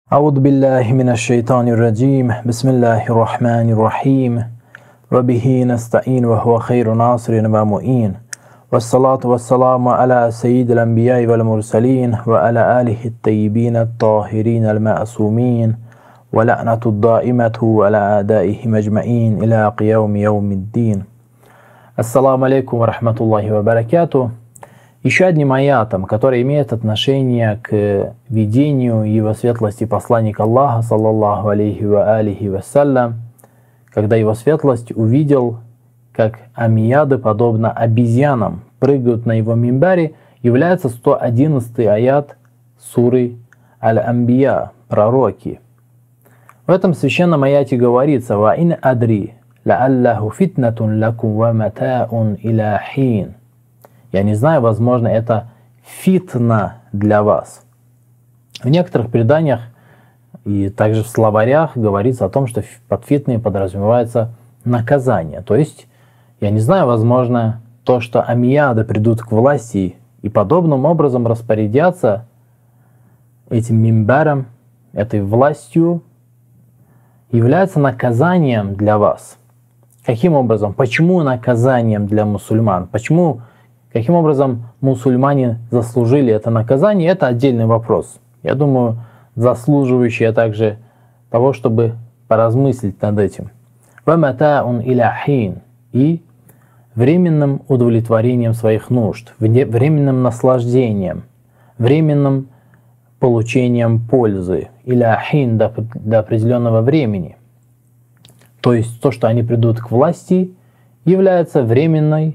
أعوذ بالله من الشيطان الرجيم بسم الله الرحمن الرحيم وبه نستعين وهو خير ناصر ومعين والصلاة والسلام على سيد الأنبياء والمرسلين وعلى آله الطيبين الطاهرين المعصومين ولعنة الدائمة على أعدائهم أجمعين إلى قيام يوم الدين. Ассаламу алейкум ва рахматуллахи ва баракату. Еще одним аятом, который имеет отношение к видению его светлости посланника Аллаха, саллаллаху алейхи ва алихи вассалям, когда его светлость увидел, как амияды, подобно обезьянам, прыгают на его мимбаре, является 111 аят суры Аль-Амбия, пророки. В этом священном аяте говорится: «Ва ин адри лааллаху фитнатун лакум ва матаун иля хин». Я не знаю, возможно, это фитна для вас. В некоторых преданиях и также в словарях говорится о том, что под фитной подразумевается наказание. То есть, я не знаю, возможно, то, что амияды придут к власти и подобным образом распорядятся этим мимбаром, этой властью, является наказанием для вас. Каким образом? Почему наказанием для мусульман? Каким образом мусульмане заслужили это наказание? Это отдельный вопрос. Я думаю, заслуживающий также того, чтобы поразмыслить над этим. «Ваматаун иля хин» и временным удовлетворением своих нужд, временным наслаждением, временным получением пользы, иля хин до определенного времени. То есть то, что они придут к власти, является временным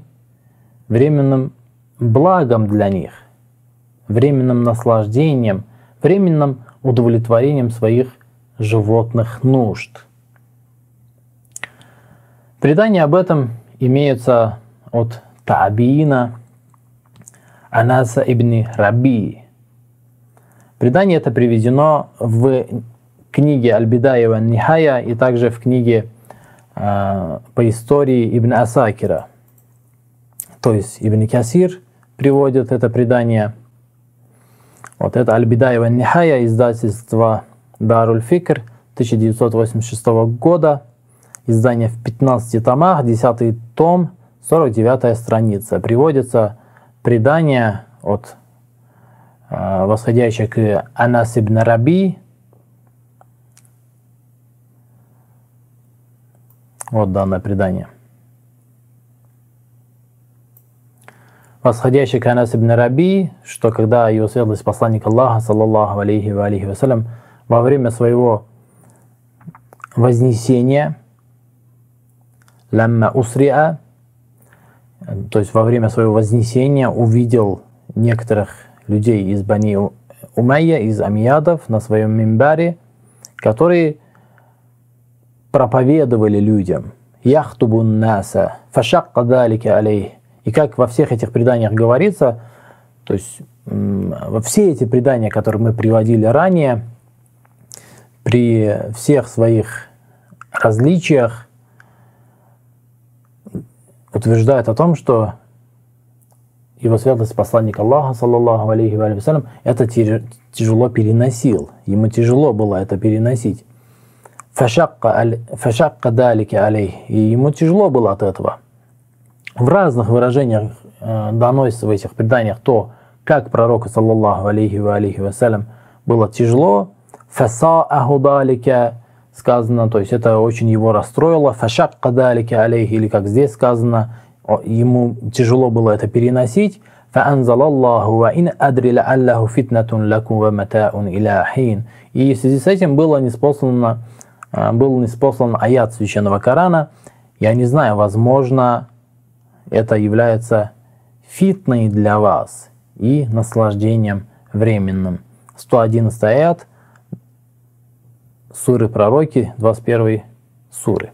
благом для них, временным наслаждением, временным удовлетворением своих животных нужд. Предания об этом имеются от Таабиина Анаса ибн Раби. Предание это приведено в книге Аль-Бидая ва Нихая и также в книге по истории Ибн Асакира. То есть Ибн Касир приводит это предание. Вот это Аль-Бидая ва Нихая, издательство Даруль Фикр 1986 года, издание в 15 томах, 10 том, 49 страница. Приводится предание от восходящее к Анас ибн Раби. Вот данное предание. Восходящий к Анас ибн Раби, что когда его светлость посланник Аллаха, саллаллаху алейхи ва алихи вассалям, во время своего вознесения, ламма усриа, то есть во время своего вознесения увидел некоторых людей из Бани Умайя, из амиядов на своем мимбаре, которые проповедовали людям яхтубун наса фашакка далика алейх. И как во всех этих преданиях говорится, то есть во все эти предания, которые мы приводили ранее, при всех своих различиях утверждают о том, что его светлость посланник Аллаха, саллаллаху алейхи ва салям, это тяжело переносил. Ему тяжело было это переносить. Фашакка далика алейх. И ему тяжело было от этого. В разных выражениях доносится в этих преданиях то, как пророку, саллаллаху алейхи ва салям, было тяжело. Фасааху далика сказано, то есть это очень его расстроило. Фашакка далика алейх, или как здесь сказано, ему тяжело было это переносить. Фаанзалаллаху ва ин адри лааллаху фитнатун лакум ва матаун иля хин. И в связи с этим был ниспослан аят священного Корана. Я не знаю, возможно, это является фитной для вас и наслаждением временным. 111 аят суры Пророки, 21 суры.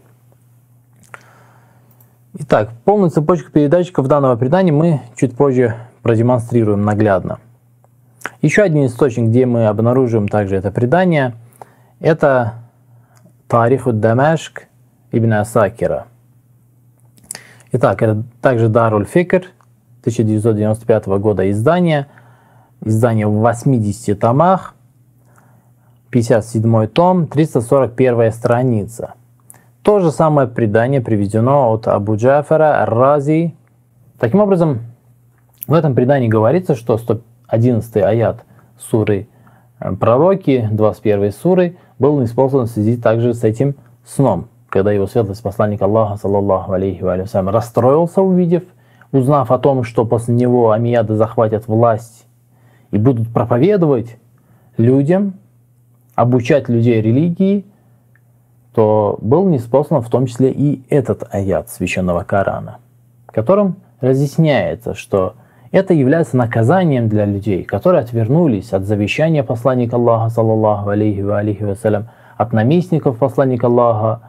Итак, полную цепочку передатчиков данного предания мы чуть позже продемонстрируем наглядно. Еще один источник, где мы обнаружим также это предание, это Тариху Дамашк ибн Асакира. Итак, это также Даруль Фикр 1995 года издание в 80 томах. 57 том, 341 страница. То же самое предание приведено от Абу Джафара Ар-Рази. Таким образом, в этом предании говорится, что 111 аят суры Пророки, 21 суры, был ниспослан в связи также с этим сном, когда его светлость посланник Аллаха, саллаллаху алейхи ва салям, расстроился, узнав о том, что после него амияды захватят власть и будут проповедовать людям, обучать людей религии, то был ниспослан в том числе и этот аят священного Корана, в котором разъясняется, что это является наказанием для людей, которые отвернулись от завещания посланника Аллаха, саллаллаху алейхи ва салям, от наместников посланника Аллаха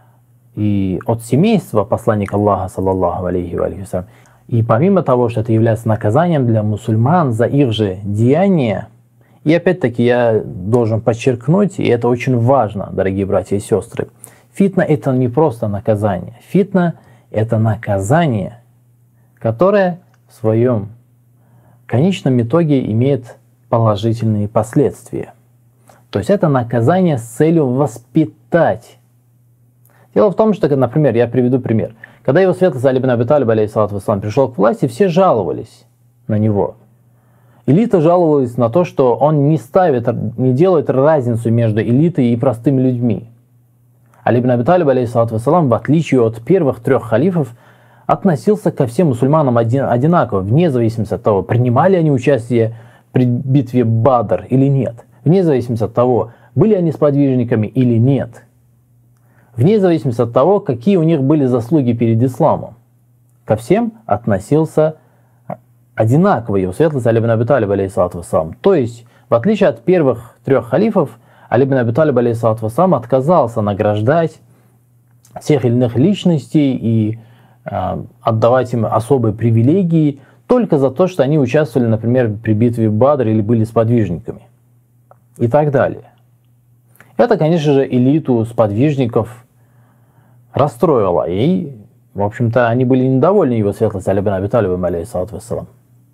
и от семейства посланника Аллаха, саллаллаху алейхи ва салям. И помимо того, что это является наказанием для мусульман за их же деяния, и опять-таки я должен подчеркнуть, и это очень важно, дорогие братья и сестры, фитна — это не просто наказание. Фитна — это наказание, которое в своем конечном итоге имеет положительные последствия. То есть это наказание с целью воспитать. Дело в том, что, например, я приведу пример. Когда его светлость Али ибн Аби Талиб, алейхиссалату вассалам, пришел к власти, все жаловались на него. Элита жаловалась на то, что он не делает разницу между элитой и простыми людьми. Али ибн Аби Талиб, алейхиссалату вассалам, в отличие от первых 3 халифов, относился ко всем мусульманам одинаково, вне зависимости от того, принимали они участие при битве Бадр или нет, вне зависимости от того, были они сподвижниками или нет, вне зависимости от того, какие у них были заслуги перед исламом. Ко всем относился одинаково его светлость Али ибн Аби Талиб, алейхиссалату вассалам. То есть, в отличие от первых 3 халифов, Али ибн Аби Талиб, алейхиссалату вассалам, отказался награждать всех или иных личностей и отдавать им особые привилегии только за то, что они участвовали, например, при битве Бадр или были сподвижниками и так далее. Это, конечно же, элиту сподвижников расстроило, и, в общем-то, они были недовольны его светлостью Али ибн Аби Талибом, алейхиссалату вассалам.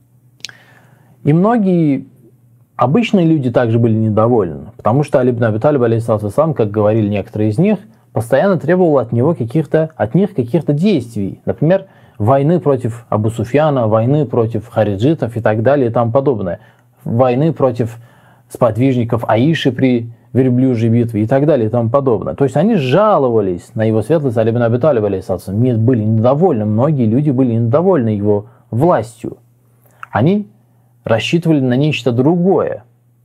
И многие обычные люди также были недовольны, потому что Али ибн Аби Талиб, алейхиссалату вассалам, как говорили некоторые из них, постоянно требовал от них каких-то действий. Например, войны против Абу Суфьяна, войны против хариджитов и так далее и тому подобное. Войны против сподвижников Аиши при верблюжьей битве и так далее и тому подобное. То есть они жаловались на его светлость Али ибн Аби Талиб, алейхиссалам, были недовольны, многие люди были недовольны его властью. Они рассчитывали на нечто другое.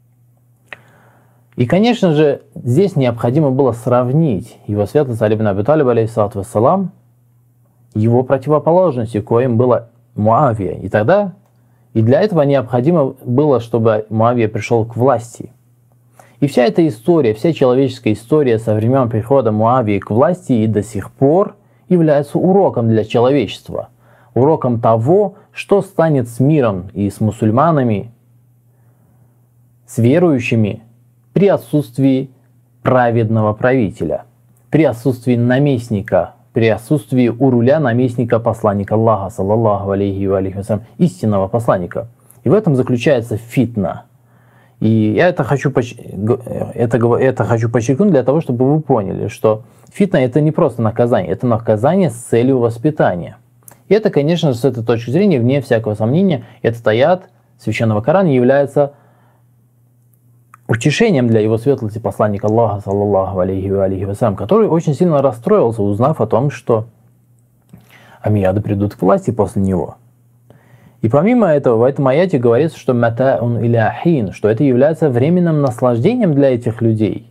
И, конечно же, здесь необходимо было сравнить его светлость Али ибн Аби Талиб, алейхиссалату вассалам, его противоположностью, коим была Муавия. И для этого необходимо было, чтобы Муавия пришел к власти. И вся эта история, вся человеческая история со времен прихода Муавии к власти и до сих пор является уроком для человечества. Уроком того, что станет с миром и с мусульманами, с верующими, при отсутствии праведного правителя, при отсутствии наместника, при отсутствии у руля наместника посланника Аллаха, саллаллаху алейхи ва салям, истинного посланника. И в этом заключается фитна. И я это хочу подчеркнуть для того, чтобы вы поняли, что фитна — это не просто наказание, это наказание с целью воспитания. И это, конечно же, с этой точки зрения, вне всякого сомнения, этот аят священного Корана является утешением для его светлости посланника Аллаха, саллаллаху алейхи ва салям, который очень сильно расстроился, узнав о том, что амияды придут к власти после него. И помимо этого, в этом аяте говорится, что матаун иля хин, что это является временным наслаждением для этих людей.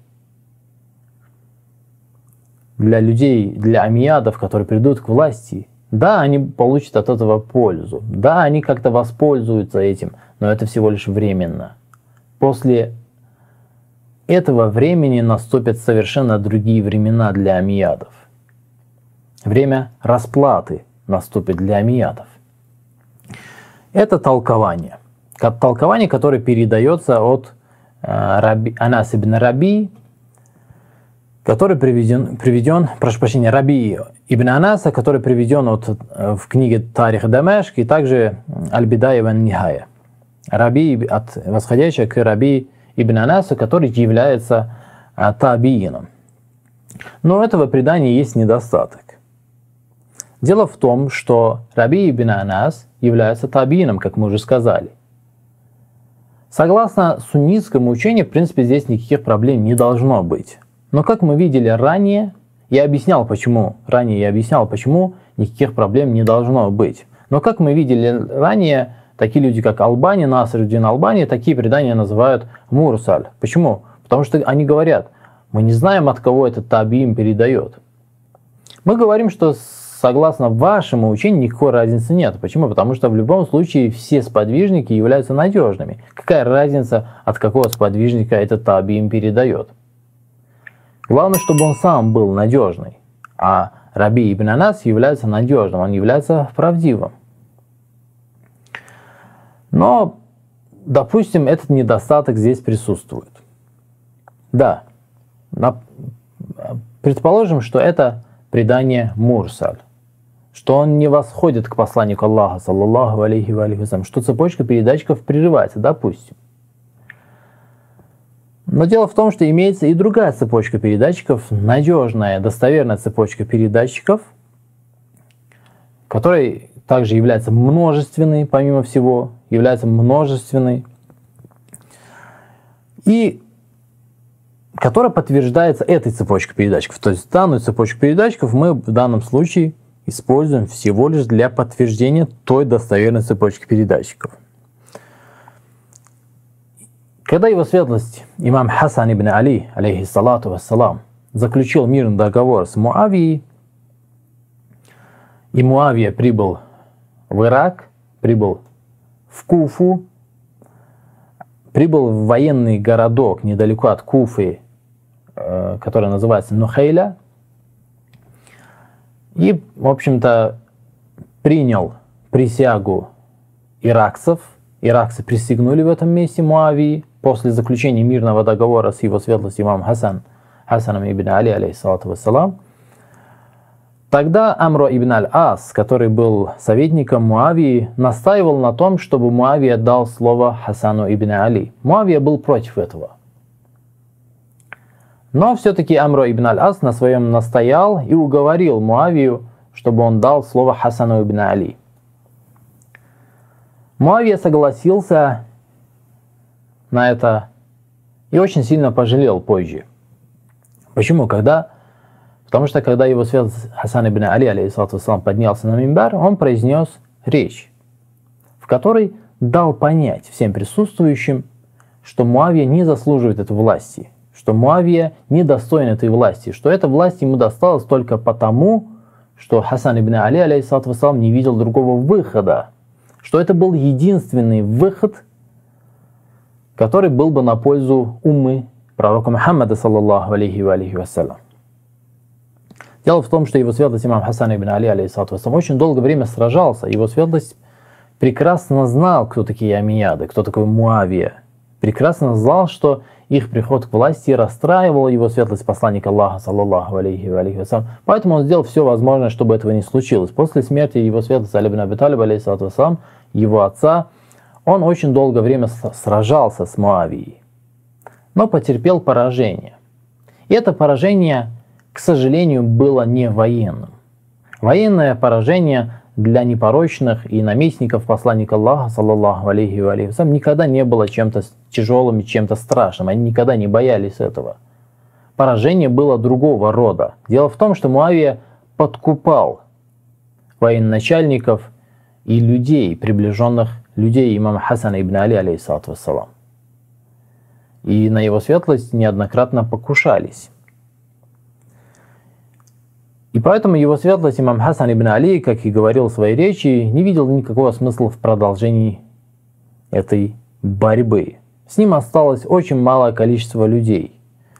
Для людей, для амиядов, которые придут к власти. Да, они получат от этого пользу. Да, они как-то воспользуются этим, но это всего лишь временно. После этого времени наступят совершенно другие времена для амиядов. Время расплаты наступит для амиядов. Это толкование. Толкование, которое передается от Анас ибн Раби, который приведен, прошу прощения, Раби ибн Анаса, который приведен в книге Тарих Дамашк и также Аль-Бидая ва Нихая. Раби, восходящая к Раби ибн Анасу, который является табиином. Но у этого предания есть недостаток. Дело в том, что Раби ибн Анас является табиином, как мы уже сказали. Согласно суннитскому учению, в принципе, здесь никаких проблем не должно быть. Но как мы видели ранее, я объяснял, почему никаких проблем не должно быть. Но как мы видели ранее, такие люди, как Албани, Насруддин Албани, такие предания называют мурсаль. Почему? Потому что они говорят, мы не знаем, от кого этот табиин передает. Мы говорим, что согласно вашему учению никакой разницы нет. Почему? Потому что в любом случае все сподвижники являются надежными. Какая разница, от какого сподвижника этот табиин передает? Главное, чтобы он сам был надежный. А Раби ибн Анас является надежным, он является правдивым. Но, допустим, этот недостаток здесь присутствует. Да, предположим, что это предание мурсаль, что он не восходит к посланнику Аллаха, саллаллаху алейхи ва алейхи вассалям, что цепочка передатчиков прерывается, допустим. Но дело в том, что имеется и другая цепочка передатчиков, надежная, достоверная цепочка передатчиков, которая также является множественной, помимо всего, является множественной, и которая подтверждается этой цепочкой передатчиков. То есть данную цепочку передатчиков мы в данном случае используем всего лишь для подтверждения той достоверной цепочки передатчиков. Когда его светлость имам Хасан ибн Али, алейхиссалату вассалам, заключил мирный договор с Муавией, и Муавия прибыл в Ирак, прибыл в Куфу, прибыл в военный городок недалеко от Куфы, который называется Нухейля, и, в общем-то, принял присягу иракцев. Иракцы присягнули в этом месте Муавии после заключения мирного договора с его светлостью имамом Хасаном ибн Али, алейхиссалату вассалам. Тогда Амро ибн аль-Ас, который был советником Муавии, настаивал на том, чтобы Муавия дал слово Хасану ибн Али. Муавия был против этого. Но все-таки Амро ибн аль-Ас на своем настоял и уговорил Муавию, чтобы он дал слово Хасану ибн Али. Муавия согласился на это и очень сильно пожалел позже. Почему? Потому что когда его светлость Хасан ибн Али, алейхиссалату вассалам, поднялся на мимбар, он произнес речь, в которой дал понять всем присутствующим, что Муавия не заслуживает этой власти, что Муавия недостоин этой власти, что эта власть ему досталась только потому, что Хасан ибн Али, алейхиссалату вассалам, не видел другого выхода, что это был единственный выход, который был бы на пользу уммы пророка Мухаммада, саллаллаху алейхи ва алейхи вассалям. Дело в том, что его светлость имам Хасан ибн Али, алейхиссалату вассалам, очень долгое время сражался. Его светлость прекрасно знал, кто такие амияды, кто такой Муавия. Прекрасно знал, что их приход к власти расстраивал его светлость посланника Аллаха, саллаллаху алейхи ва алейхи вассалям. Поэтому он сделал все возможное, чтобы этого не случилось. После смерти его светлости Али ибн Аби Талиб, алейхиссалату вассалам, его отца, он очень долгое время сражался с Муавией, но потерпел поражение. И это поражение, к сожалению, было не военным. Военное поражение для непорочных и наместников посланника Аллаха, саллаллаху алейхи ва алейхи вассалям, никогда не было чем-то тяжелым и чем-то страшным. Они никогда не боялись этого. Поражение было другого рода. Дело в том, что Муавия подкупал военачальников и людей, приближенных людей имама Хасана ибн Али, алейхиссалату вассалам. И на его светлость неоднократно покушались. И поэтому его светлость имам Хасан ибн Али, как и говорил в своей речи, не видел никакого смысла в продолжении этой борьбы. С ним осталось очень малое количество людей.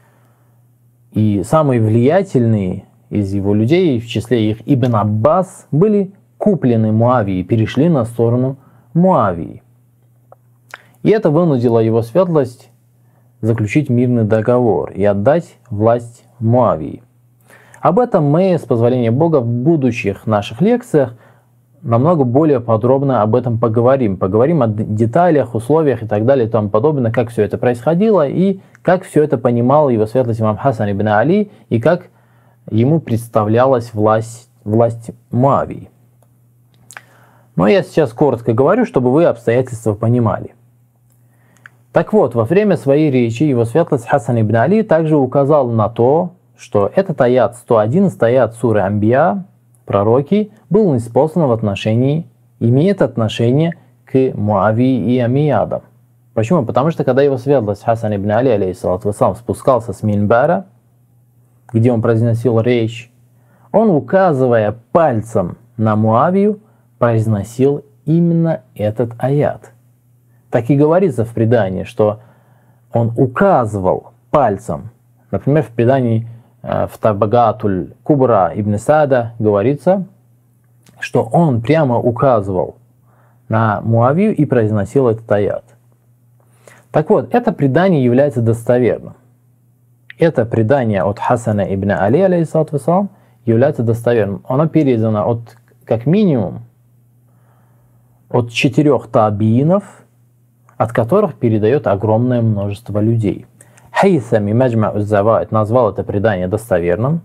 И самые влиятельные из его людей, в числе их Ибн Аббас, были куплены Муавией, перешли на сторону Муавии. И это вынудило его светлость заключить мирный договор и отдать власть Муавии. Об этом мы, с позволения Бога, в будущих наших лекциях намного более подробно об этом поговорим. Поговорим о деталях, условиях и так далее и тому подобное, как все это происходило и как все это понимал его светлость имам Хасан ибн Али и как ему представлялась власть Муавии. Но я сейчас коротко говорю, чтобы вы обстоятельства понимали. Так вот, во время своей речи его светлость Хасан ибн Али также указал на то, что этот аят, 111 аят суры Амбия, пророки, был ниспослан в отношении, имеет отношение к Муавии и Амиядам. Почему? Потому что когда его светлость Хасан ибн Али, алейхиссалату вассалам, спускался с минбара, где он произносил речь, он, указывая пальцем на Муавию, произносил именно этот аят. Так и говорится в предании, что он указывал пальцем. Например, в предании в Табагатуль Кубра ибн Сада говорится, что он прямо указывал на Муавию и произносил этот аят. Так вот, это предание является достоверным. Это предание от Хасана ибн Али, алейхиссалату вассалам, является достоверным. Оно передано как минимум от 4 табиинов, от которых передает огромное множество людей. Хайсами Маджма уз-Заваид назвал это предание достоверным.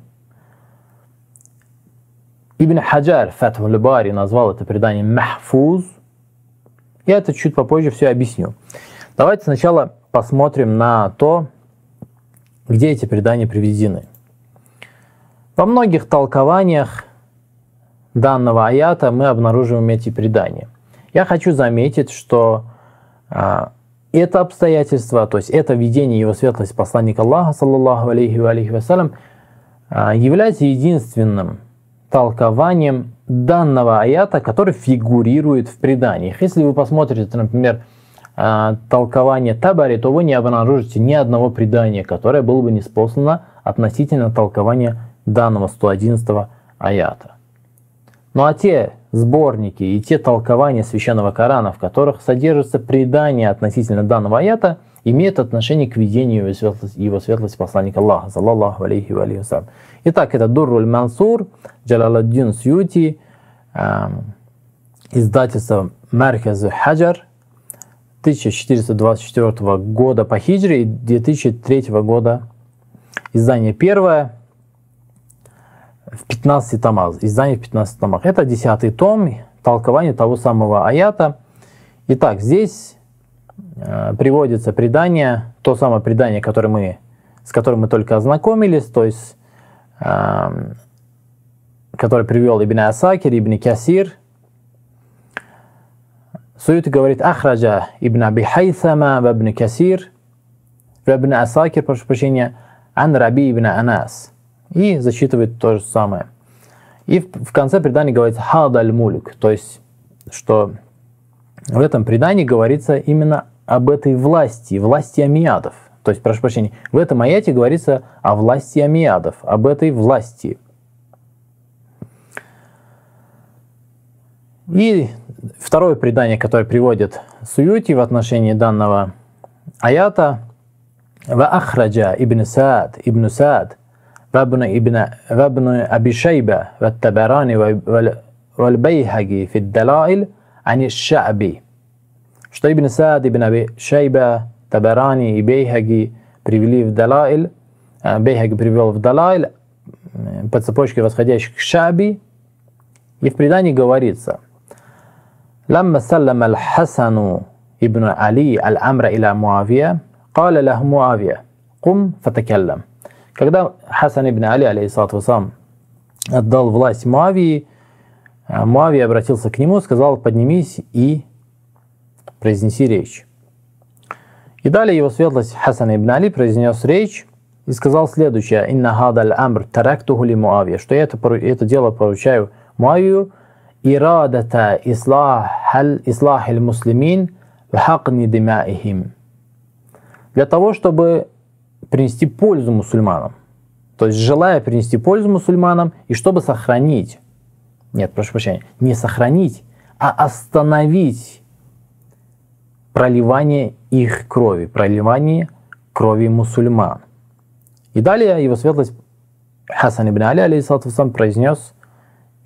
Ибн Хаджар Фатхуль Бари назвал это предание махфуз. Я это чуть попозже все объясню. Давайте сначала посмотрим на то, где эти предания приведены. Во многих толкованиях данного аята мы обнаруживаем эти предания. Я хочу заметить, что это обстоятельство, то есть это видение его светлости посланника Аллаха, саллаллаху алейхи ва алейхи вассалям, является единственным толкованием данного аята, который фигурирует в преданиях. Если вы посмотрите, например, толкование Табари, то вы не обнаружите ни одного предания, которое было бы ниспослано относительно толкования данного 111 аята. Ну а те сборники и те толкования священного Корана, в которых содержатся предания относительно данного аята, имеют отношение к видению его светлости посланника Аллаха, саллаллаху алейхи ва алейхи вассалям. Итак, это Дурруль Мансур, Джалаладдин Сьюти, издательство Марказ Хаджар, 1424 года по хиджре и 2003 года. Издание первое в 15 томах. Издание в 15 томах. Это 10-й том, толкование того самого аята. Итак, здесь приводится предание, то самое предание, с которым мы только ознакомились, то есть, которое привел Ибн Асакир, Ибн Касир. Суюти говорит: Ахраджа Ибн Аби Хайсама ва Ибн Касир ва Ибн Асакир, прошу прощения, ан Раби Ибн Анас. И зачитывает то же самое. И в конце предания говорится «Хадаль мулик», то есть, что в этом предании говорится именно об этой власти амиядов. То есть, прошу прощения, в этом аяте говорится о власти амиядов, об этой власти. И второе предание, которое приводит Суюти в отношении данного аята: «Ва ахраджа ибн Саад وابن أبي شيبة والتبراني والبيهقي في الدلائل عن الشعبي». Что Ибн Саад, Ибн Аби Шейба, Табарани и Бейхаги привели в Далаиль, Бейхаги привел в Далаиль по цепочке восходящих к Шаби. И в предании говорится: «Ламма саллама аль-Хасану ибн Али аль-Амра иля Муавия, каля лаху Муавия, кум фатакаллам». Когда Хасан ибн Али, алейхиссалату вассалам, отдал власть Муавии, Муавия обратился к нему, сказал: «Поднимись и произнеси речь». И далее его светлость Хасан ибн Али произнес речь и сказал следующее: «Инна хадаль амр тарактуху ли Муавия», что я это дело поручаю Муавию, «ирадата ислахиль муслимин вхакни димаихим», для того, чтобы принести пользу мусульманам. То есть, желая принести пользу мусульманам и чтобы сохранить, нет, прошу прощения, не сохранить, а остановить проливание их крови, проливание крови мусульман. И далее его светлость Хасан ибн Али, алейхиссалату вассалам, произнес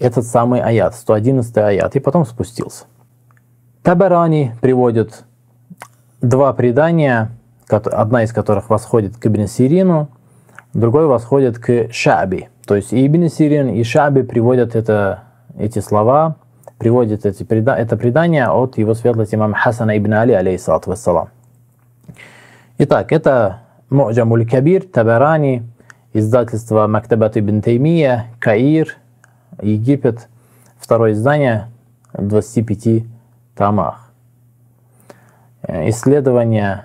этот самый аят, 111 аят, и потом спустился. Табарани приводит два предания, одна из которых восходит к Ибн Сирину, другой восходит к Шааби. То есть и Ибн Сирин, и Шааби приводят эти слова, приводят это предание от его светлости имама Хасана ибн Али, алейхиссалату вассалам. Итак, это Му'джамуль Кабир, Табарани, издательство Мактабат ибн Таймия, Каир, Египет, второе издание в 25 томах. Исследование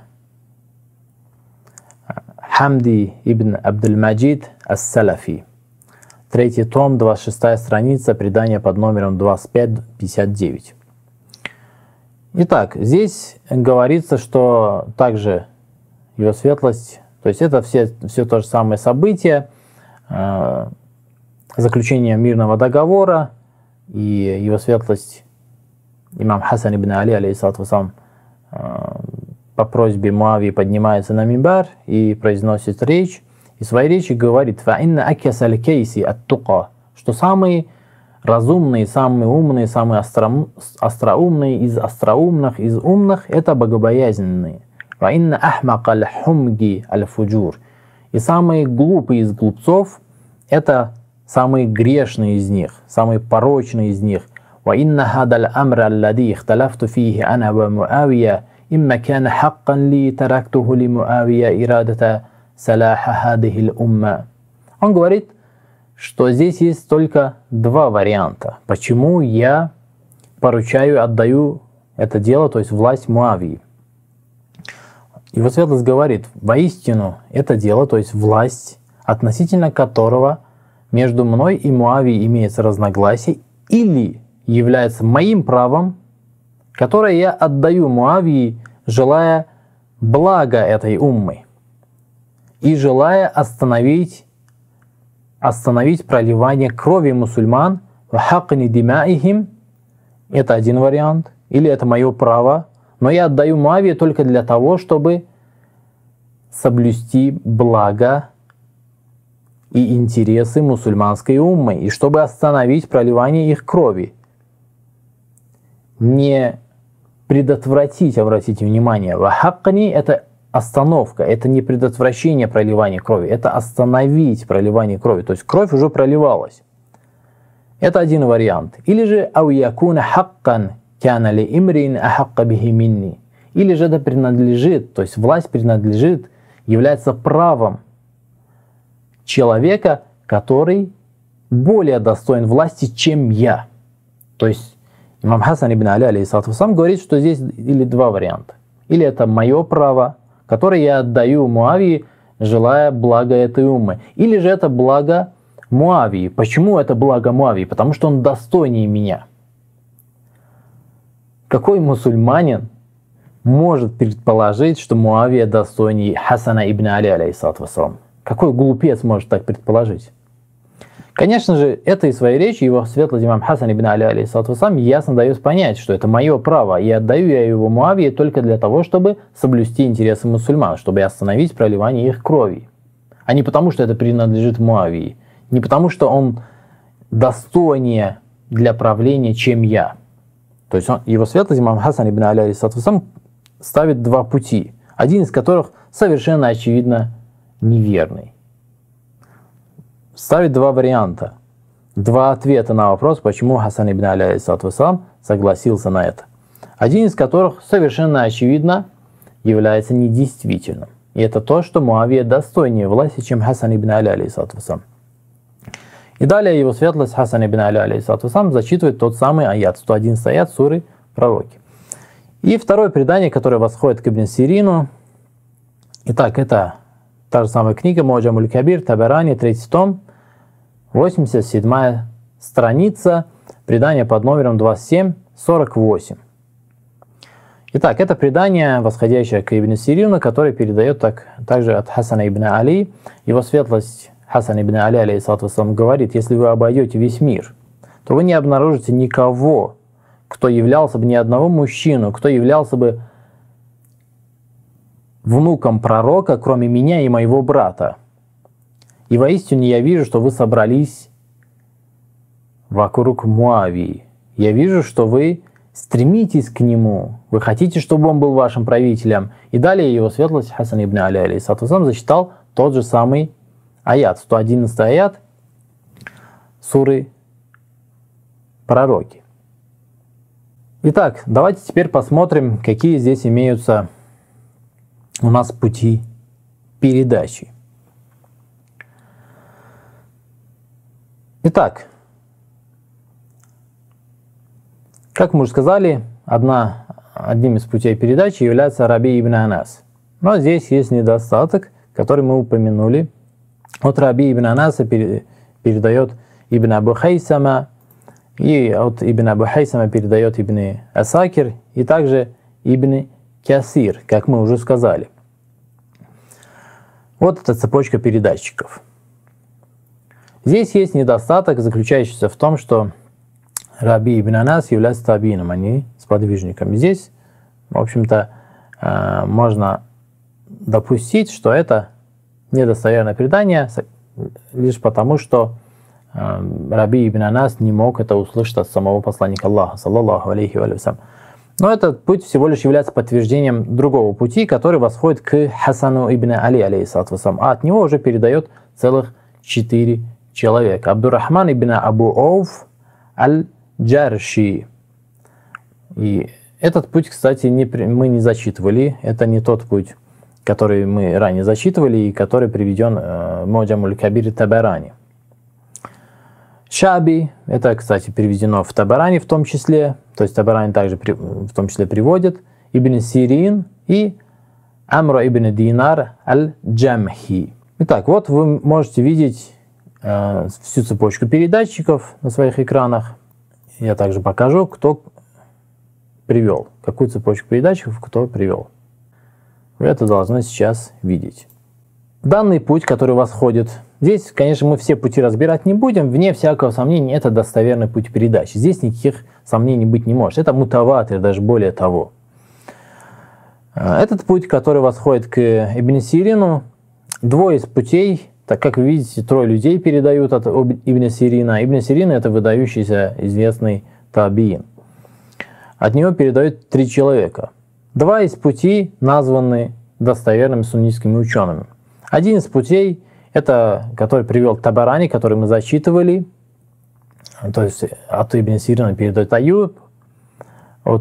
Хамди ибн Абдуль-Маджид ас-Салафи. Третий том, 26 страница, предание под номером 2559. Итак, здесь говорится, что также его светлость, то есть это все то же самое событие, заключение мирного договора, и его светлость имам Хасан ибн Али, алейхиссалату вассалам, по просьбе Муавии поднимается на мимбар и произносит речь, и в своей речи говорит: «Фаинна акясаль кейси ат-тука», что самые разумные, самые умные, самые остроумные из остроумных, из умных — это богобоязненные. «Фаинна ахмакаль хумги аль-фуджур», и самые глупые из глупцов — это самые грешные из них, самые порочные из них. «Ваинна хадаль амр аллади ихталафту фихи ана ва Муавия, имма кана хаккан ли тарактуху ли Муавия ирадата салаха хадихил умма». Он говорит, что здесь есть только два варианта, почему я поручаю, отдаю это дело, то есть власть Муавии. Его светлость говорит: воистину это дело, то есть власть, относительно которого между мной и Муавией имеется разногласие, или является моим правом, которое я отдаю Муавии, желая блага этой уммы и желая остановить проливание крови мусульман, это один вариант, или это мое право, но я отдаю Муавии только для того, чтобы соблюсти благо и интересы мусульманской уммы, и чтобы остановить проливание их крови. Не предотвратить, обратите внимание, вахаккани — это остановка, это не предотвращение проливания крови, это остановить проливание крови, то есть кровь уже проливалась. Это один вариант. Или же ауякуна хаккан кяна ли имрин ахакка бихи минни, или же это принадлежит, то есть власть принадлежит, является правом человека, который более достоин власти, чем я. То есть имам Хасан ибн Али, алейхиссалату вассалам, говорит, что здесь или два варианта. Или это мое право, которое я отдаю Муавии, желая блага этой уммы. Или же это благо Муавии. Почему это благо Муавии? Потому что он достойнее меня. Какой мусульманин может предположить, что Муавия достойнее Хасана ибн Али, алейхиссалату вассалам? Какой глупец может так предположить? Конечно же, этой своей речи его светлость имам Хасан ибн Али, алейхиссалату вассалам, ясно дает понять, что это мое право, и отдаю я его Муавии только для того, чтобы соблюсти интересы мусульман, чтобы остановить проливание их крови. А не потому, что это принадлежит Муавии, не потому, что он достойнее для правления, чем я. То есть его светлость имам Хасан ибн Али, алейхиссалату вассалам, ставит два пути, один из которых совершенно очевидно неверный. Ставит два варианта, два ответа на вопрос, почему Хасан ибн Али, алейхиссалату вассалам, согласился на это. Один из которых совершенно очевидно является недействительным. И это то, что Муавия достойнее власти, чем Хасан ибн Али, алейхиссалату вассалам. И далее его светлость Хасан ибн Али, алейхиссалату вассалам, зачитывает тот самый аят, 111 аят суры Пророки. И второе предание, которое восходит к Ибн Сирину. Итак, это та же самая книга Му'джамуль Кабир, Табарани, 3 том, 87 страница, предание под номером 2748. Итак, это предание, восходящее к Ибн Сирину, который передает также от Хасана ибн Али. Его светлость Хасан ибн Али, алейхиссалату вассалам, говорит: если вы обойдете весь мир, то вы не обнаружите никого, кто являлся бы, ни одного мужчину, кто являлся бы внуком пророка, кроме меня и моего брата. И воистину я вижу, что вы собрались вокруг Муавии. Я вижу, что вы стремитесь к нему, вы хотите, чтобы он был вашим правителем. И далее его светлость Хасан ибн Али алейхиссалам зачитал тот же самый аят, 111 аят суры Пророки. Итак, давайте теперь посмотрим, какие здесь имеются у нас пути передачи. Итак, как мы уже сказали, одним из путей передачи является Раби ибн Анас. Но здесь есть недостаток, который мы упомянули. От Раби ибн Анаса передает Ибн Абу Хайсама, и от Ибн Абу Хайсама передает Ибн Асакир, и также Ибн Касир, как мы уже сказали. Вот эта цепочка передатчиков. Здесь есть недостаток, заключающийся в том, что Раби ибн Анас является табиином, а не сподвижником. Здесь, в общем-то, можно допустить, что это недостоверное предание, лишь потому, что Раби ибн Анас не мог это услышать от самого посланника Аллаха, саллаллаху алейхи ва салям. Но этот путь всего лишь является подтверждением другого пути, который восходит к Хасану ибн Али, алейхиссалату вассалам, а от него уже передает целых 4 человека. Абдуррахман ибн Абу Ауф аль-Джарши. И этот путь, кстати, мы не зачитывали. Это не тот путь, который мы ранее зачитывали и который приведен в Му'джамуль Кабир Табарани. Шаби, это, кстати, переведено в Табарани в том числе, то есть Табарани также в том числе приводит, Ибн Сирин и Амр ибн Динар аль-Джамхи. Итак, вот вы можете видеть всю цепочку передатчиков на своих экранах. Я также покажу, кто привел, какую цепочку передатчиков кто привел. Вы это должны сейчас видеть. Данный путь, который восходит, здесь, конечно, мы все пути разбирать не будем, вне всякого сомнения, это достоверный путь передачи. Здесь никаких сомнений быть не может. Это мутаватир, даже более того. Этот путь, который восходит к Ибн Сирину, двое из путей, так как вы видите, 3 людей передают от Ибн Сирина. Ибн Сирин — это выдающийся известный табиин. От него передают 3 человека. 2 из путей названы достоверными суннитскими учеными. Один из путей, это который привел Табарани, который мы зачитывали, то есть от Ибн Сирина передает Аюб, от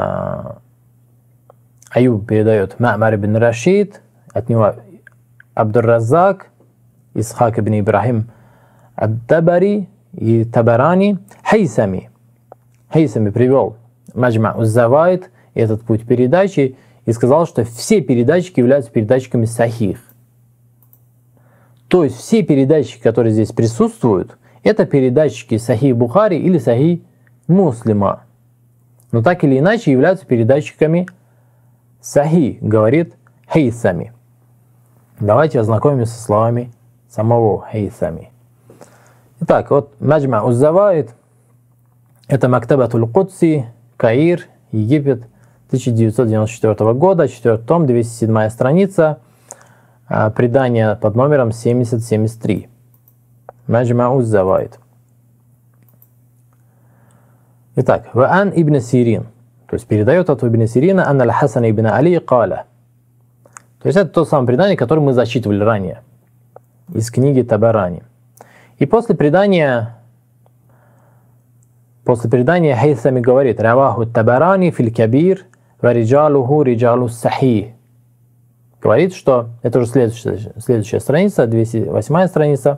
Аюб передает Ма'мар ибн Рашид, от него Абдур-Раззак, Исхак ибн Ибрахим ад-Табари и Табарани. Хайсами привел Маджма уз-Заваид, этот путь передачи, и сказал, что все передатчики являются передатчиками сахих. То есть все передатчики, которые здесь присутствуют, это передатчики Сахих Бухари или Сахих Муслима. Но так или иначе являются передатчиками Сахих, говорит Хайсами. Давайте ознакомимся со словами самого Хайсами. Итак, вот Маджма уз-Заваид, это Мактабатуль Кудси, Каир, Египет, 1994 года, 4 том, 207 страница, предание под номером 7073. Маджма уз-Заваид. Итак, Ваан ибн Сирин, то есть передает от Ибн Сирина, Анна аль-Хасан ибн Али каля. То есть это то самое предание, которое мы зачитывали ранее из книги Табарани. И после предания Хайсами говорит: Раваху Табарани филь Кабир ва риджалуху риджалу сахих. Говорит, что это уже следующая страница, 208 страница,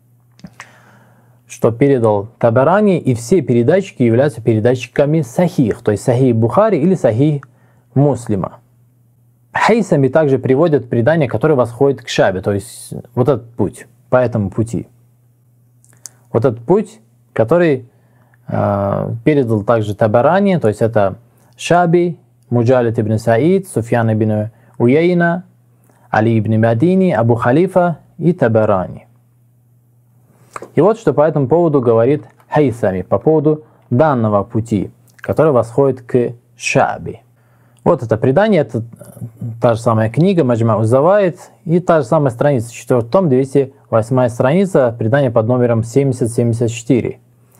что передал Табарани, и все передатчики являются передатчиками сахих, то есть Сахих Бухари или Сахих Муслима. Хайсами также приводят предание, которое восходит к Шабе, то есть вот этот путь, по этому пути. Вот этот путь, который передал также Табарани, то есть это Шаби, Муджалид ибн Саид, Суфьян ибн Уяйна, Али ибн Мадини, Абу Халифа и Табарани. И вот что по этому поводу говорит Хайсами, по поводу данного пути, который восходит к Шаби. Вот это предание, это та же самая книга Маджма уз-Заваид и та же самая страница, 4 том, 208 страница, предание под номером 7074.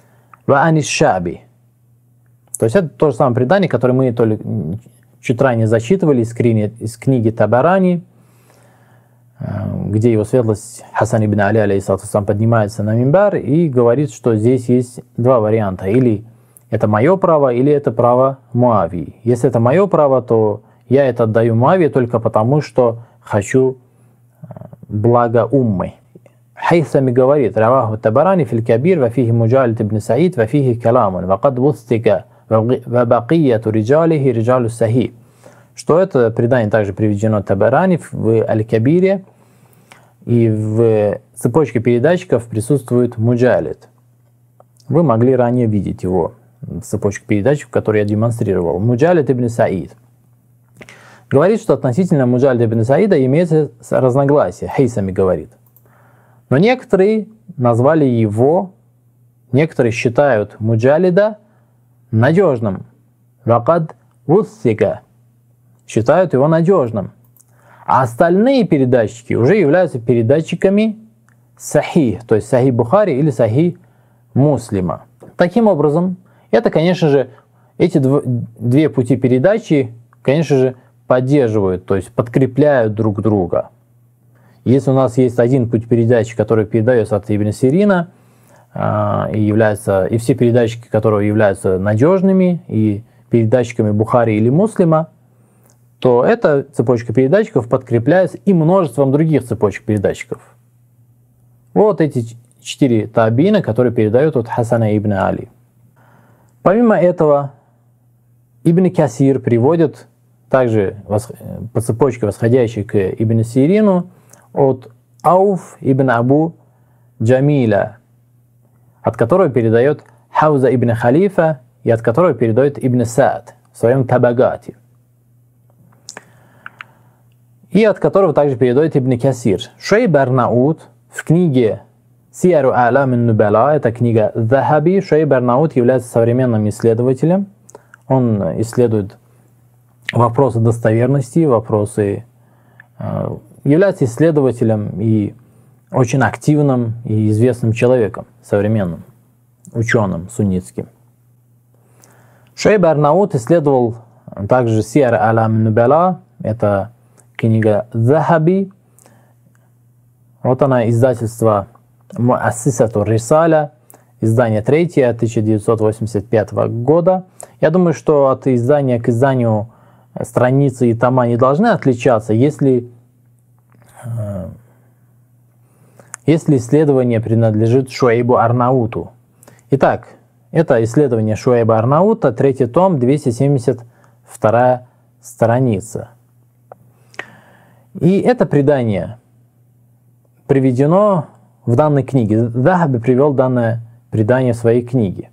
ва аниш шаби. То есть это то же самое предание, которое мы чуть ранее зачитывали из книги Табарани, где его светлость Хасан ибн Али, алейхиссалату вассалам, поднимается на мимбар и говорит, что здесь есть два варианта. Или это мое право, или это право Муавии. Если это мое право, то я это отдаю Муавии только потому, что хочу блага уммы. Хайсами говорит: «Раваху Табарани фил Кабир, ва фихи Муджалид ибн Саид, ва фихи каламун, ва кад вустика, ва бакияту риджалихи риджалу сахи». Что это предание также приведено Табарани в Аль-Кабире, и в цепочке передатчиков присутствует Муджалид. Вы могли ранее видеть его в цепочке передатчиков, которую я демонстрировал. Муджалид ибн Саид говорит, что относительно Муджалида ибн Саида имеется разногласие. Хайсами говорит. Но некоторые назвали его, некоторые считают Муджалида надежным. Вакад уссика. Считают его надежным. А остальные передатчики уже являются передатчиками Сахи, то есть Сахи Бухари или Сахи Муслима. Таким образом, это, конечно же, эти две пути передачи, конечно же, поддерживают, то есть подкрепляют друг друга. Если у нас есть один путь передачи, который передается от Ибн Сирина, и все передатчики, которые являются надежными и передатчиками Бухари или Муслима, то эта цепочка передатчиков подкрепляется и множеством других цепочек передатчиков. Вот эти 4 табиина, которые передают от Хасана ибн Али. Помимо этого, Ибн Касир приводит также по цепочке, восходящей к Ибн Сирину, от Ауф ибн Абу Джамиля, от которого передает Хауза ибн Халифа и от которого передает Ибн Саад в своем Табагате. И от которого также передает Ибн Касир. Шуайб Арнаут в книге Сияру А'лам ан-Нубала, это книга Захаби. Шуайб Арнаут является современным исследователем. Он исследует вопросы достоверности, является исследователем и очень активным и известным человеком, современным ученым суннитским. Шуайб Арнаут исследовал также Сияр А'лам ан-Нубала, это книга Захаби. Вот она, издательство Муассисату Рисаля, издание 3, 1985 года. Я думаю, что от издания к изданию страницы и тома не должны отличаться, если исследование принадлежит Шуайбу Арнауту. Итак, это исследование Шуайба Арнаута, 3 том, 272 страница. И это предание приведено в данной книге. Захаби привел данное предание в своей книге.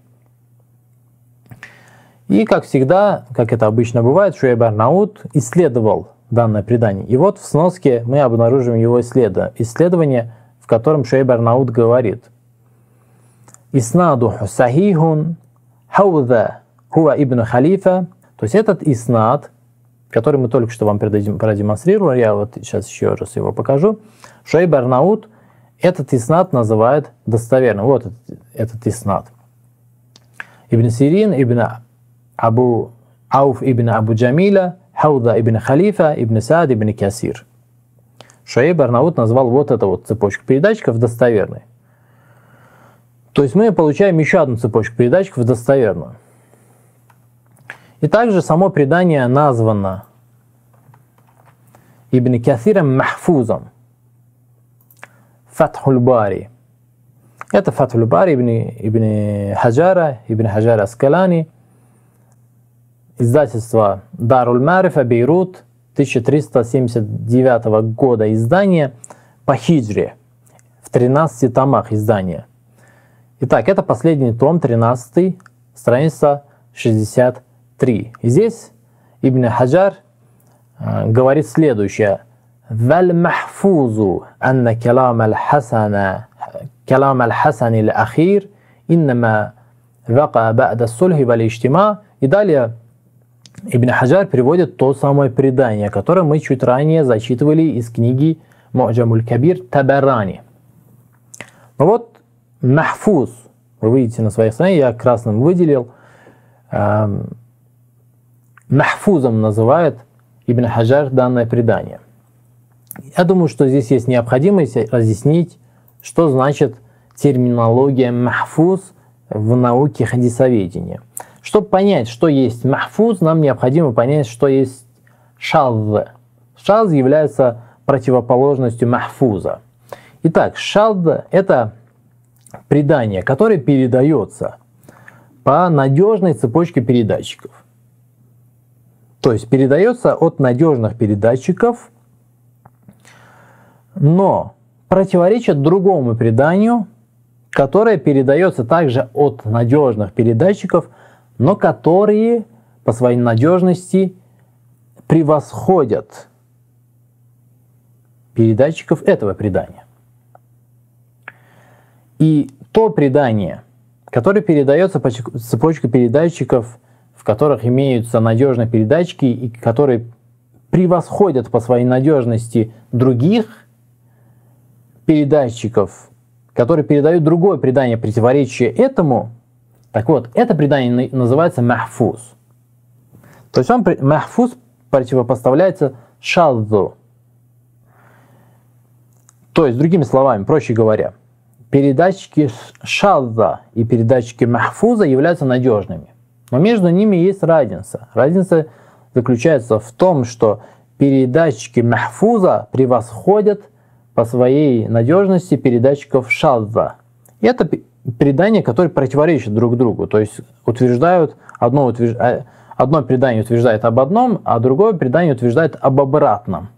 И, как всегда, как это обычно бывает, Шуайб Арнаут исследовал данное предание. И вот в сноске мы обнаружим его исследование, в котором Шуайб Арнаут говорит: «Иснадуху сахихун хауза хуа ибн Халифа». То есть этот иснад, который мы только что вам продемонстрировали, я вот сейчас еще раз его покажу. Шуайб Арнаут этот иснад называет достоверным. Вот этот иснад. Ибн Сирин, ибн Ауф ибн Абу Джамиля, Хауза ибн Халифа, ибн Саад ибн Касир. Шуайб Арнаут назвал вот эту вот цепочку передатчиков достоверной. То есть мы получаем еще одну цепочку передатчиков достоверную. И также само предание названо Ибн Касиром Махфузом. Фатхуль Бари. Это Фатхуль Бари ибн Хаджара Аскалани. Издательство Даруль Марифа, Бейрут, 1379 года издание по хиджре, в 13 томах издания. Итак, это последний том, 13, страница 63. И здесь Ибн Хаджар говорит следующее: «Валь махфузу анна калам аль-хасани аль-ахир иннама вака ба'да сульхи валь-иджтима». И далее Ибн Хаджар приводит то самое предание, которое мы чуть ранее зачитывали из книги Му'джамуль Кабир Табарани. Но вот махфуз, вы видите на своей стране, я красным выделил, махфузом называет Ибн Хаджар данное предание. Я думаю, что здесь есть необходимость разъяснить, что значит терминология махфуз в науке хадисоведения. Чтобы понять, что есть махфуз, нам необходимо понять, что есть шадз. Шадз является противоположностью махфуза. Итак, шадз – это предание, которое передается по надежной цепочке передатчиков. То есть передается от надежных передатчиков, но противоречит другому преданию, которое передается также от надежных передатчиков, но которые по своей надежности превосходят передатчиков этого предания. И то предание, которое передается по цепочке передатчиков, в которых имеются надежные передатчики и которые превосходят по своей надежности других передатчиков, которые передают другое предание, противоречащее этому, так вот, это предание называется махфуз. То есть махфуз противопоставляется шадзу. То есть, другими словами, проще говоря, передатчики шадза и передатчики махфуза являются надежными. Но между ними есть разница. Разница заключается в том, что передатчики махфуза превосходят по своей надежности передатчиков шадза. И это предания, которые противоречат друг другу. То есть утверждают одно предание утверждает об одном, а другое предание утверждает об обратном.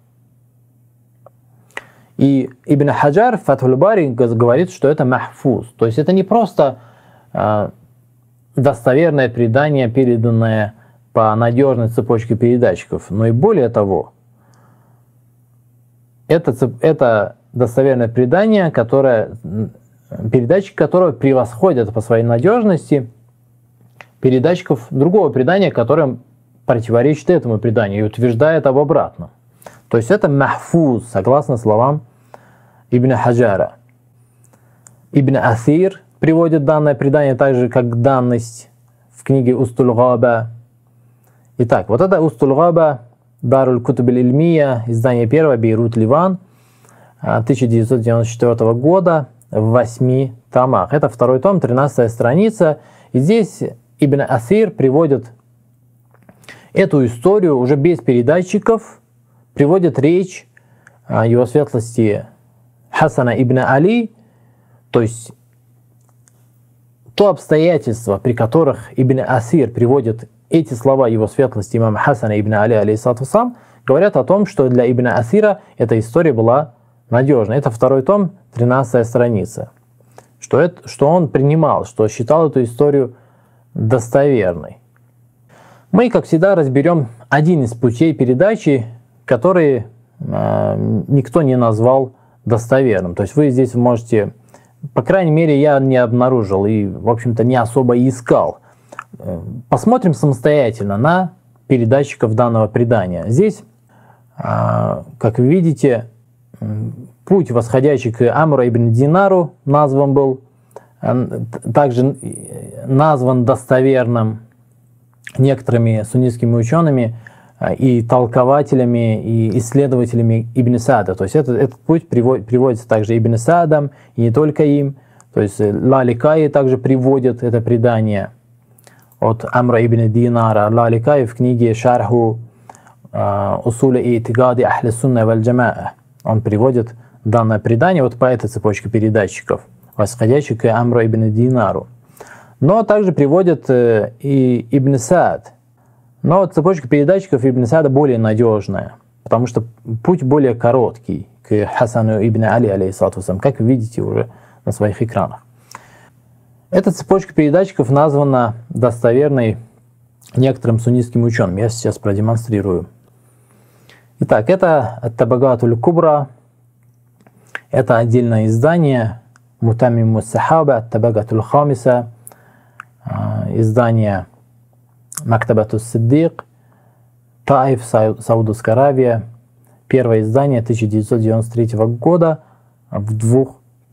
И Ибн Хаджар в Фатхуль Бари говорит, что это махфуз. То есть это не просто достоверное предание, переданное по надежной цепочке передатчиков, но и более того, это достоверное предание, передатчики которого превосходят по своей надежности передатчиков другого предания, которое противоречит этому преданию и утверждает об обратном. То есть это махфуз, согласно словам Ибн Хаджара. Ибн Асир приводит данное предание так же, как данность в книге Устуль-Габа. Итак, вот это Устуль-Габа, Даруль Кутуб аль-Ильмия, издание 1, Бейрут, Ливан, 1994 года, в 8 томах. Это второй том, 13 страница. И здесь Ибн Асир приводит эту историю уже без передатчиков, приводит речь его светлости Хасана ибн Али, то есть то обстоятельство, при которых Ибн Асир приводит эти слова его светлости имама Хасана ибн Али, алейхиссалату вассалам, говорят о том, что для Ибн Асира эта история была надежной. Это второй том, 13 страница. Что он принимал, что считал эту историю достоверной. Мы, как всегда, разберем один из путей передачи, который никто не назвал достоверным. То есть вы здесь можете, по крайней мере, я не обнаружил и, в общем-то, не особо искал. Посмотрим самостоятельно на передатчиков данного предания. Здесь, как вы видите, путь, восходящий к Амру ибн Динару, назван был, также назван достоверным некоторыми суннитскими учеными и толкователями, и исследователями Ибн Саада. То есть этот путь приводится также Ибн Саадом, и не только им. То есть Лаликай также приводит это предание от Амра ибн Динара. Лаликай в книге Шарху Усуля и Итигади Ахли Сунна валь Джамаа. Он приводит данное предание вот по этой цепочке передатчиков, восходящих к Амру ибн Динару. Но также приводит и Ибн Саад. Но цепочка передатчиков Ибн Саада более надежная, потому что путь более короткий к Хасану ибн Али, алейхиссалату вассалам, как вы видите уже на своих экранах. Эта цепочка передатчиков названа достоверной некоторым суннитским ученым. Я сейчас продемонстрирую. Итак, это Ат-Табагатуль Кубра. Это отдельное издание Мутаммимус Сахаба, Ат-Табагатуль Хамиса, издание Мактабатус Сиддик, Таиф, Саудовская Аравия. Первое издание 1993 года в 2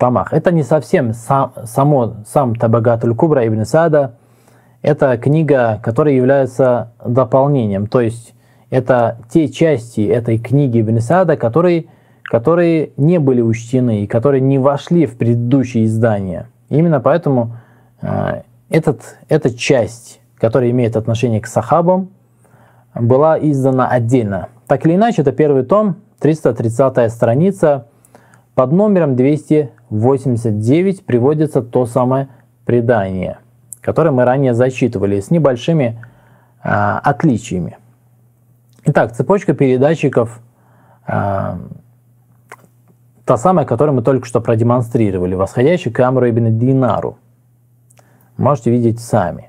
томах. Это не совсем сам Табакат аль-Кубра ибн Са'да. Это книга, которая является дополнением. То есть это те части этой книги ибн Са'да, которые не были учтены и которые не вошли в предыдущие издания. Именно поэтому эта часть, которая имеет отношение к сахабам, была издана отдельно. Так или иначе, это первый том, 330-я страница, под номером 289 приводится то самое предание, которое мы ранее зачитывали, с небольшими отличиями. Итак, цепочка передатчиков, та самая, которую мы только что продемонстрировали, восходящая к Амру ибн Динару. Можете видеть сами.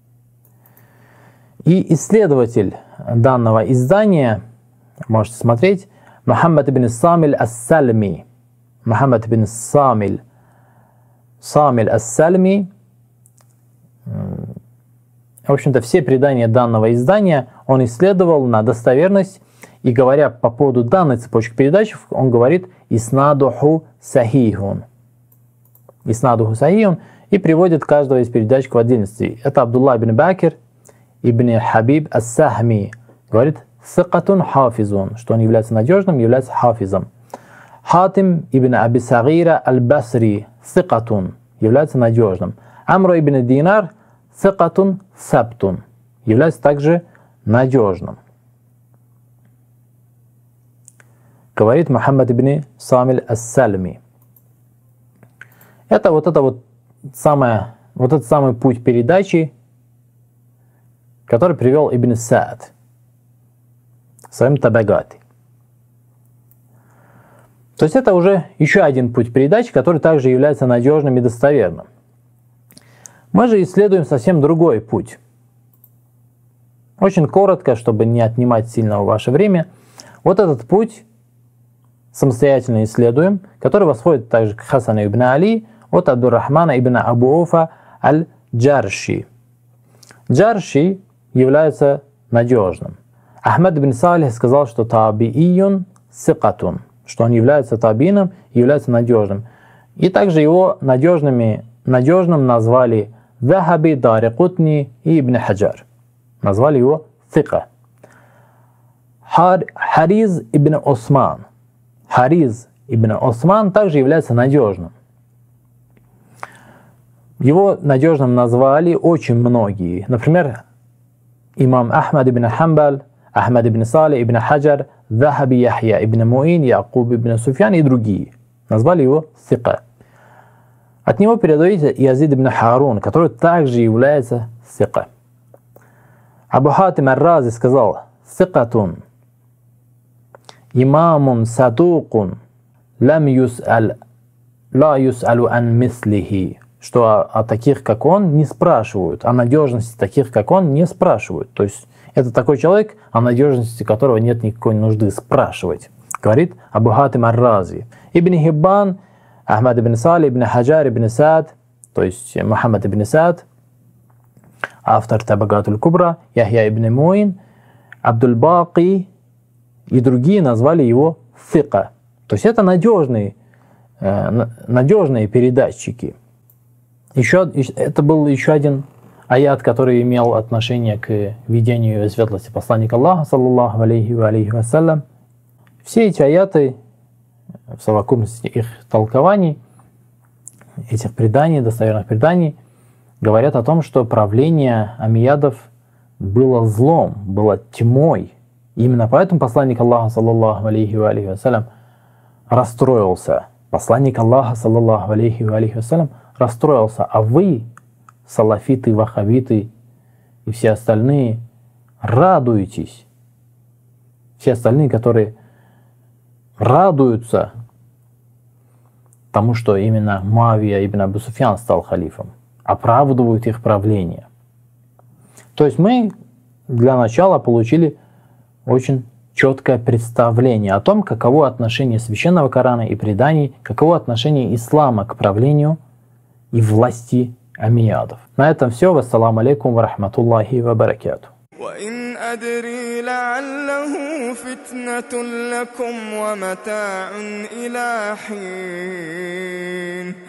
И исследователь данного издания, можете смотреть, Мухаммад ибн Самиль ас-Сальми. Мухаммад ибн Самиль ас-Сальми. В общем-то, все предания данного издания он исследовал на достоверность. И говоря по поводу данной цепочки передач, он говорит «Иснадуху сахихун». «Иснадуху сахихун» и приводит каждого из передатчиков в отдельности. Это Абдулла ибн Бакир ибн Хабиб ас-Сахми. Говорит «Сикатун хафизун», что он является надежным, является хафизом. Хатим ибн Аби Сагира аль-Басри «Сикатун», является надежным. Амру ибн Динар «Сикатун саптун», является также надежным. Говорит Мухаммад ибн Самиль ас-Сальми. Это этот самый путь передачи, который привел Ибн Са'д в своем Табагате. То есть это уже еще один путь передачи, который также является надежным и достоверным. Мы же исследуем совсем другой путь. Очень коротко, чтобы не отнимать сильно ваше время. Вот этот путь самостоятельно исследуем, который восходит также к Хасану ибн Али от Абдуррахмана ибн Абу Уфа аль-Джарши. Джарши является надежным. Ахмад ибн Салих сказал, что табииюн сикатун, что он является табиином и является надежным. И также его надежным назвали Захаби, Дарикутни и Ибн Хаджар. Назвали его сика. Хариз ибн Осман. Хариз ибн Осман также является надежным. Его надежным назвали очень многие. Например, имам Ахмад ибн Хамбаль, Ахмад ибн Салих, ибн Хаджар, Захаби Яхья ибн Муин, Якуб ибн Суфьян и другие. Назвали его сика. От него передается Язид ибн Харун, который также является сика. Абу Хатим ар-Рази сказал: сикатун имамун садукун лам юс'аль ла юс'алу ан мислихи, что о таких, как он, не спрашивают, о надежности таких, как он, не спрашивают. То есть это такой человек, о надежности которого нет никакой нужды спрашивать, говорит Абу Хатим ар-Рази. Ибн Хиббан, Ахмад ибн Салих, ибн Хаджар, ибн Са'д, то есть Мухаммад ибн Са'д, автор Табакат аль-Кубра, Яхья ибн Муин, Абдуль-Баки и другие назвали его сика. То есть это надежные передатчики. Это был еще один аят, который имел отношение к видению и светлости посланника Аллаха, саллаллаху алейхи ва алейхи вассалям. Все эти аяты, в совокупности их толкований, этих преданий, достоверных преданий, говорят о том, что правление амиядов было злом, было тьмой. И именно поэтому посланник Аллаха, саллаллаху алейхи ва алейхи вассалям, расстроился. Посланник Аллаха, саллаллаху алейхи ва алейхи вассалям, расстроился. А вы, салафиты, ваххабиты и все остальные, радуетесь. Все остальные, которые радуются тому, что именно Муавия ибн Абу Суфьян стал халифом, оправдывают их правление. То есть мы для начала получили очень четкое представление о том, каково отношение священного Корана и преданий, каково отношение ислама к правлению и власти амиядов. На этом все. Вассаламу алейкум ва рахматуллахи ва баракатух. أدري لعله فتنة لكم ومتاع إلى حين